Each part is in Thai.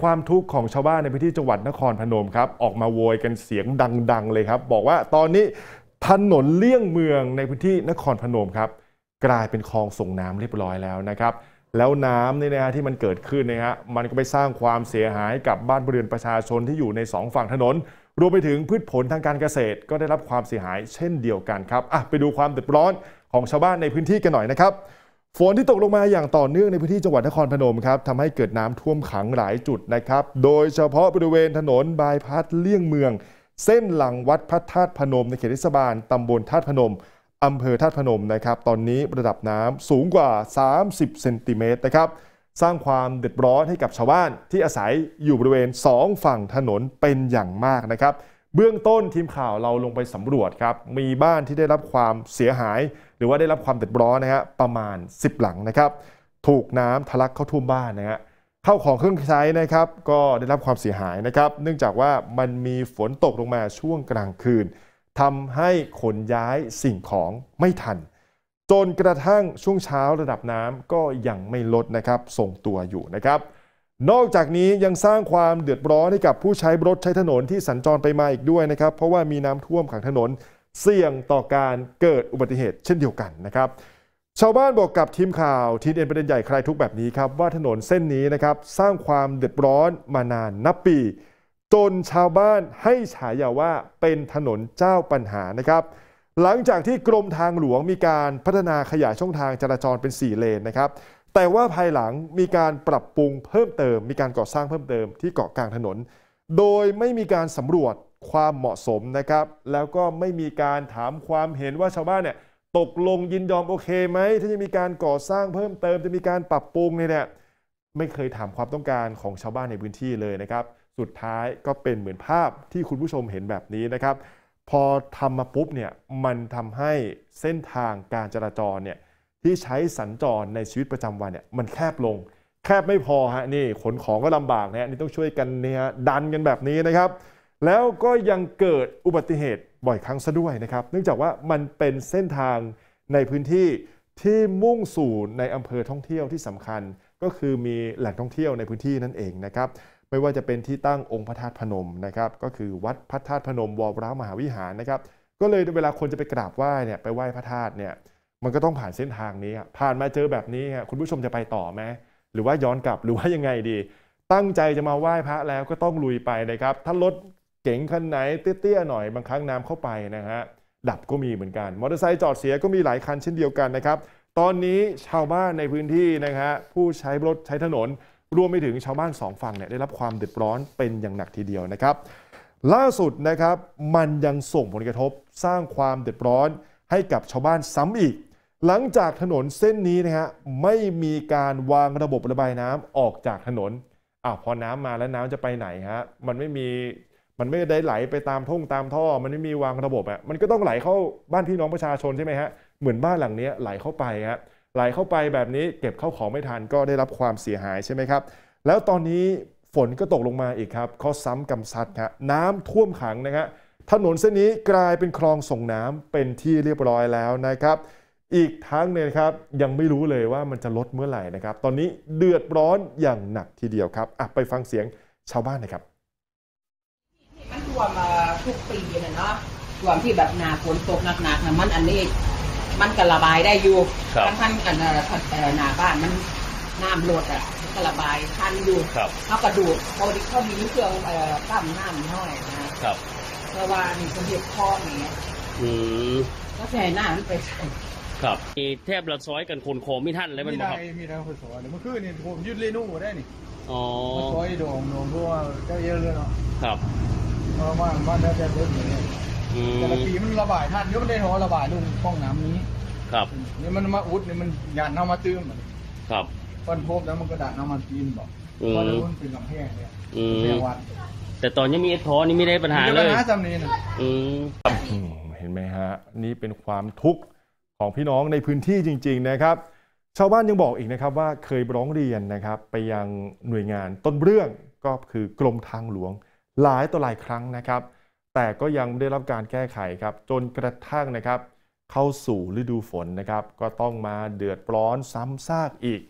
ความทุกข์ของชาวบ้านในพื้นที่จังหวัดนครพนมครับออกมาโวยกันเสียงดังๆเลยครับบอกว่าตอนนี้ถนนเลี่ยงเมืองในพื้นที่นครพนมครับกลายเป็นคลองส่งน้ำเรียบร้อยแล้วนะครับแล้วน้ำนี่นะฮะที่มันเกิดขึ้นนะฮะมันก็ไปสร้างความเสียหายกับบ้านเรือนประชาชนที่อยู่ใน2ฝั่งถนนรวมไปถึงพืชผลทางการเกษตรก็ได้รับความเสียหายเช่นเดียวกันครับไปดูความเดือดร้อนของชาวบ้านในพื้นที่กันหน่อยนะครับฝนที่ตกลงมาอย่างต่อเนื่องในพื้นที่จังหวัดนครพนมครับทำให้เกิดน้ำท่วมขังหลายจุดนะครับโดยเฉพาะบริเวณถนนบายพาสเลี่ยงเมืองเส้นหลังวัดพระธาตุพนมในเขตเทศบาลตำบลธาตุพนมอำเภอธาตุพนมนะครับตอนนี้ระดับน้ำสูงกว่า30 เซนติเมตรนะครับสร้างความเดือดร้อนให้กับชาวบ้านที่อาศัยอยู่บริเวณ2ฝั่งถนนเป็นอย่างมากนะครับเบื้องต้นทีมข่าวเราลงไปสำรวจครับมีบ้านที่ได้รับความเสียหายหรือว่าได้รับความเดือดร้อนนะฮะประมาณ10 หลังนะครับถูกน้ำทะลักเข้าท่วมบ้านนะฮะเข้าของเครื่องใช้นะครับก็ได้รับความเสียหายนะครับเนื่องจากว่ามันมีฝนตกลงมาช่วงกลางคืนทำให้ขนย้ายสิ่งของไม่ทันจนกระทั่งช่วงเช้าระดับน้ำก็ยังไม่ลดนะครับทรงตัวอยู่นะครับนอกจากนี้ยังสร้างความเดือดร้อนให้กับผู้ใช้รถใช้ถนนที่สัญจรไปมาอีกด้วยนะครับเพราะว่ามีน้ำท่วมขังถนนเสี่ยงต่อการเกิดอุบัติเหตุเช่นเดียวกันนะครับชาวบ้านบอกกับทีมข่าวทีเอ็นประเด็นใหญ่คลายทุกข์แบบนี้ครับว่าถนนเส้นนี้นะครับสร้างความเดือดร้อนมานานนับปีจนชาวบ้านให้ฉายาว่าเป็นถนนเจ้าปัญหานะครับหลังจากที่กรมทางหลวงมีการพัฒนาขยายช่องทางจราจรเป็น4 เลนนะครับแต่ว่าภายหลังมีการปรับปรุงเพิ่มเติมมีการก่อสร้างเพิ่มเติมที่เกาะกลางถนนโดยไม่มีการสำรวจความเหมาะสมนะครับแล้วก็ไม่มีการถามความเห็นว่าชาวบ้านเนี่ยตกลงยินยอมโอเคไหมถ้าจะมีการก่อสร้างเพิ่มเติมจะมีการปรับปรุงเนี่ยไม่เคยถามความต้องการของชาวบ้านในพื้นที่เลยนะครับสุดท้ายก็เป็นเหมือนภาพที่คุณผู้ชมเห็นแบบนี้นะครับพอทำมาปุ๊บเนี่ยมันทำให้เส้นทางการจราจรเนี่ยที่ใช้สัญจรในชีวิตประจำวันเนี่ยมันแคบลงแคบไม่พอฮะนี่ขนของก็ลำบากนะนี่ต้องช่วยกันเนี่ยดันกันแบบนี้นะครับแล้วก็ยังเกิดอุบัติเหตุบ่อยครั้งซะด้วยนะครับเนื่องจากว่ามันเป็นเส้นทางในพื้นที่ที่มุ่งสู่ในอำเภอท่องเที่ยวที่สำคัญก็คือมีแหล่งท่องเที่ยวในพื้นที่นั่นเองนะครับไม่ว่าจะเป็นที่ตั้งองค์พระธาตุพนมนะครับก็คือวัดพระธาตุพนมวรมหาวิหารนะครับก็เลยเวลาคนจะไปกราบไหว้เนี่ยไปไหว้พระธาตุเนี่ยมันก็ต้องผ่านเส้นทางนี้ผ่านมาเจอแบบนี้คุณผู้ชมจะไปต่อไหมหรือว่าย้อนกลับหรือว่ายังไงดีตั้งใจจะมาไหว้พระแล้วก็ต้องลุยไปนะครับถ้ารถเก๋งคันไหนเตี้ยๆหน่อยบางครั้งน้ำเข้าไปนะฮะดับก็มีเหมือนกันมอเตอร์ไซค์จอดเสียก็มีหลายคันเช่นเดียวกันนะครับตอนนี้ชาวบ้านในพื้นที่นะฮะผู้ใช้รถใช้ถนนรวมไปถึงชาวบ้าน2 ฝั่งเนี่ยได้รับความเดือดร้อนเป็นอย่างหนักทีเดียวนะครับล่าสุดนะครับมันยังส่งผลกระทบสร้างความเดือดร้อนให้กับชาวบ้านซ้ำอีกหลังจากถนนเส้นนี้นะฮะไม่มีการวางระบบระบายน้ำออกจากถนนพอน้ำมาแล้วน้ำจะไปไหนฮะมันไม่ได้ไหลไปตามตามท่อมันไม่มีวางระบบมันก็ต้องไหลเข้าบ้านพี่น้องประชาชนใช่ไหมฮะเหมือนบ้านหลังนี้ไหลเข้าไปฮะไหลเข้าไปแบบนี้เก็บเข้าของไม่ทันก็ได้รับความเสียหายใช่ไหมครับแล้วตอนนี้ฝนก็ตกลงมาอีกครับข้อซ้ำกำซัดครับน้ำท่วมขังนะฮะถนนเส้นนี้กลายเป็นคลองส่งน้ำเป็นที่เรียบร้อยแล้วนะครับอีกทั้งเนี่ยครับยังไม่รู้เลยว่ามันจะลดเมื่อไหร่นะครับตอนนี้เดือดร้อนอย่างหนักทีเดียวครับไปฟังเสียงชาวบ้านนะครับมันท่วมมาทุกปีเนี่ยเนาะท่วมที่แบบหนาฝนตกหนักๆนะมันอันนี้มันก็ระบายได้อยู่ทั้งกันหนาบ้านมันน้ำลดก็ระบายทันอยู่เขากระดูกเขามีเครื่องปั้มน้ำน้อยนะครับเพราะว่านี่เป็นเห็ดข้ออย่างเงี้ยก็ใช้หน้ามันไปครับมีแทบละซ้อยกันคนโคมไม่ทันเลยมันบอกมีได้คนสอนเมื่อคืนนี่ผมยืดเรนูได้นี่ซอยโด่งเพราะว่าเจ้าเยอะเลยเนาะครับเพราะว่าบ้านเราจะเยอะอย่างเงี้ยแต่ละปีมันระบายทันเยอะมันได้ท้อระบายลงห้องน้ำนี้ครับนี่มันมาอุดนี่มันหยาดเอามาตื้มครับก้อนพบแล้วมันกระดาษเอามาตีนบอกเพราะมันเป็นลำแพงเนี่ยแพงวัดแต่ตอนนี้มีเอทอนี่ไม่ได้ปัญหาเลยปัญหาจำนี้นะเห็นไหมฮะนี่เป็นความทุกข์ของพี่น้องในพื้นที่จริงๆนะครับชาวบ้านยังบอกอีกนะครับว่าเคยร้องเรียนนะครับไปยังหน่วยงานต้นเรื่องก็คือกรมทางหลวงหลายต่อหลายครั้งนะครับแต่ก็ยังไม่ได้รับการแก้ไขครับจนกระทั่งนะครับเข้าสู่ฤดูฝนนะครับก็ต้องมาเดือดร้อนซ้ำซากอีก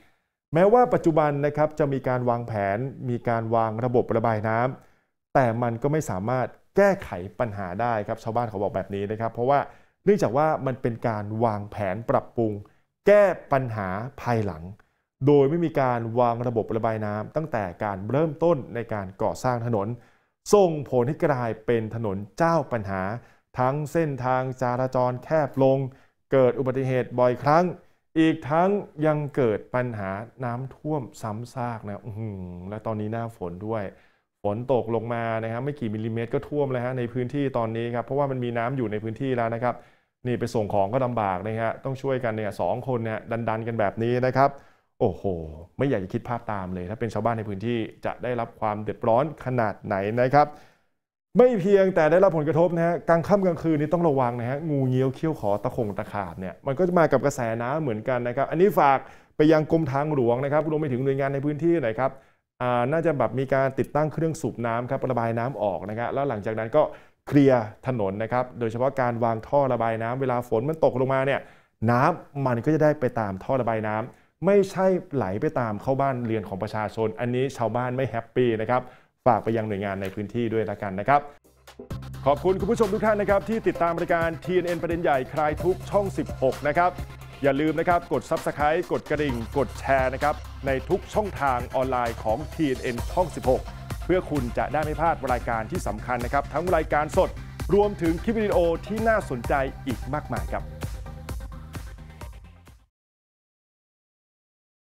แม้ว่าปัจจุบันนะครับจะมีการวางแผนมีการวางระบบระบายน้ำแต่มันก็ไม่สามารถแก้ไขปัญหาได้ครับชาวบ้านเขาบอกแบบนี้นะครับเพราะว่าเนื่องจากว่ามันเป็นการวางแผนปรับปรุงแก้ปัญหาภายหลังโดยไม่มีการวางระบบระบายน้ำตั้งแต่การเริ่มต้นในการก่อสร้างถนนส่งผลให้กลายเป็นถนนเจ้าปัญหาทั้งเส้นทางจราจรแคบลงเกิดอุบัติเหตุบ่อยครั้งอีกทั้งยังเกิดปัญหาน้ำท่วมซ้ำซากนะและตอนนี้หน้าฝนด้วยฝนตกลงมานะครับไม่กี่มิลลิเมตรก็ท่วมแล้วฮะในพื้นที่ตอนนี้ครับเพราะว่ามันมีน้ำอยู่ในพื้นที่แล้วนะครับนี่ไปส่งของก็ลำบากนะฮะต้องช่วยกันเนี่ย2 คนเนี่ยดันกันแบบนี้นะครับโอ้โหไม่อยากจะคิดภาพตามเลยถ้าเป็นชาวบ้านในพื้นที่จะได้รับความเดือดร้อนขนาดไหนนะครับไม่เพียงแต่ได้รับผลกระทบนะฮะกลางค่ำกลางคืนนี้ต้องระวังนะฮะงูเงี้ยวเขี้ยวขอตะขาบเนี่ยมันก็จะมากับกระแสน้ำเหมือนกันนะครับอันนี้ฝากไปยังกรมทางหลวงนะครับรวมไปถึงหน่วยงานในพื้นที่หน่อยครับน่าจะแบบมีการติดตั้งเครื่องสูบน้ำครับระบายน้ำออกนะครับแล้วหลังจากนั้นก็เคลียร์ถนนนะครับโดยเฉพาะการวางท่อระบายน้ำเวลาฝนมันตกลงมาเนี่ยน้ำมันก็จะได้ไปตามท่อระบายน้ำไม่ใช่ไหลไปตามเข้าบ้านเรือนของประชาชนอันนี้ชาวบ้านไม่แฮปปี้นะครับฝากไปยังหน่วยงานในพื้นที่ด้วยละกันนะครับขอบคุณคุณผู้ชมทุกท่านนะครับที่ติดตามรายการ TNN ประเด็นใหญ่คลายทุกช่อง 16 นะครับอย่าลืมนะครับกด Subscribe กดกระดิ่งกดแชร์นะครับในทุกช่องทางออนไลน์ของ TNN ช่อง 16 เพื่อคุณจะได้ไม่พลาดรายการที่สำคัญนะครับทั้งรายการสดรวมถึงคลิปวิดีโอที่น่าสนใจอีกมากมายครับ